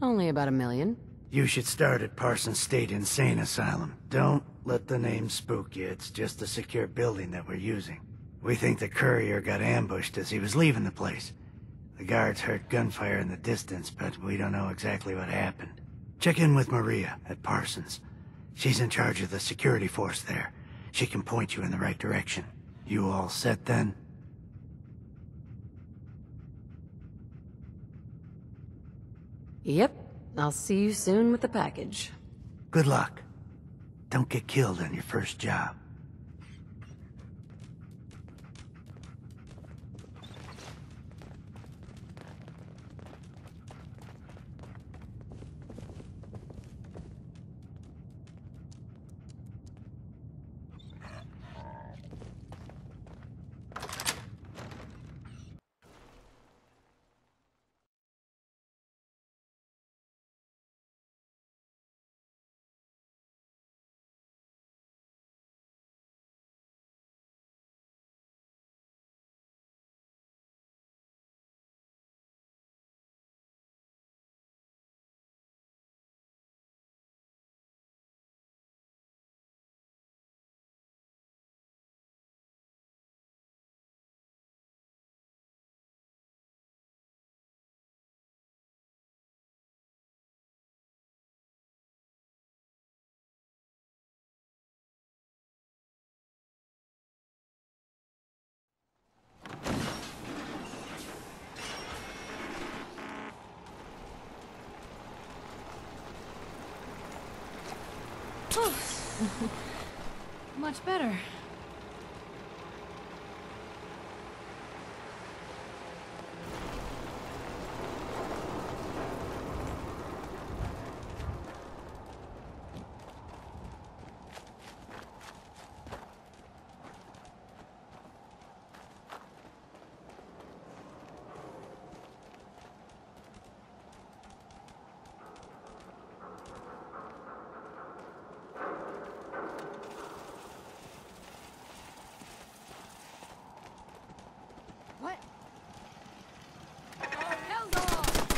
Only about 1 million. You should start at Parsons State Insane Asylum. Don't let the name spook you. It's just a secure building that we're using. We think the courier got ambushed as he was leaving the place. The guards heard gunfire in the distance, but we don't know exactly what happened. Check in with Maria at Parsons. She's in charge of the security force there. She can point you in the right direction. You all set then? Yep. I'll see you soon with the package. Good luck. Don't get killed on your first job. Much better. What? Oh, hell no!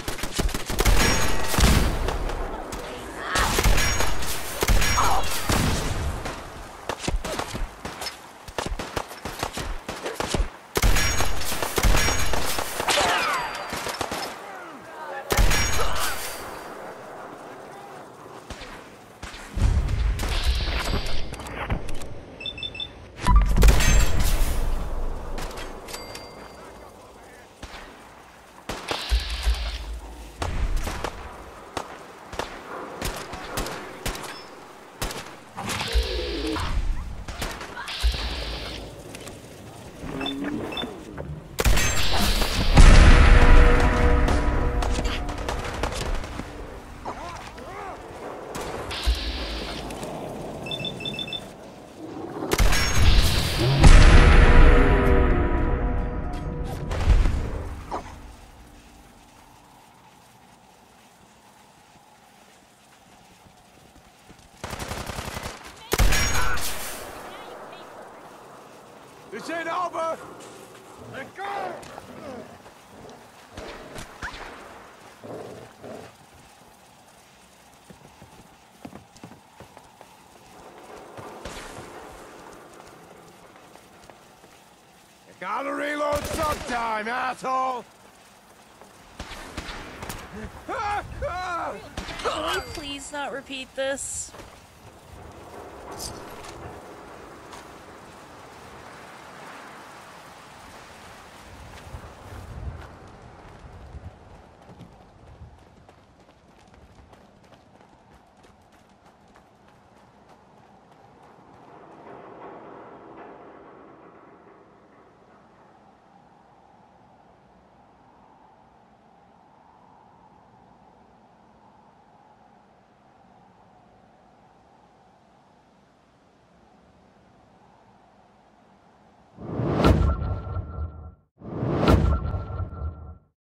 This ain't over! Let go! You gotta reload sometime, asshole! Can we please not repeat this?